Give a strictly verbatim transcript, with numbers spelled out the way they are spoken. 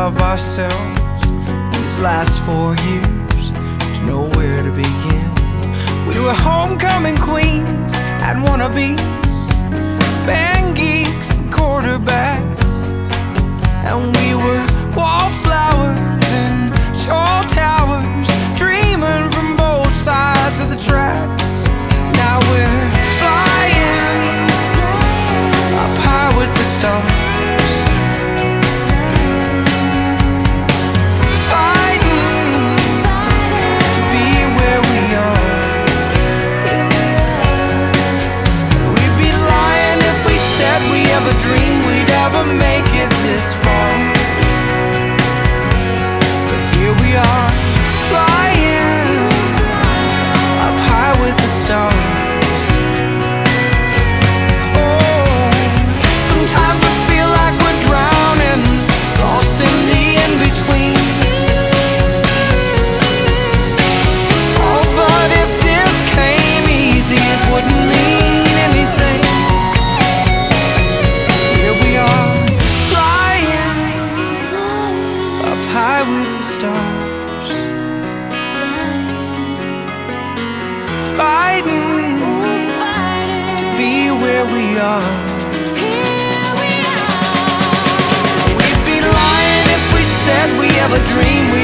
of ourselves these last four years to know where to begin. We were homecoming queens and wannabes, band geeks and quarterbacks, and we were wallflowers and tall towers, dreaming from both sides of the tracks. Now we're flying up high with the stars, a dream we'd ever make it this far. But here we are, flying up high with the stars. Oh, sometimes I feel like we're drowning, lost in the in-between. Oh, but if this came easy, it wouldn't mean anything. High with the stars, fighting to be where we are. We'd be lying if we said we have a dream we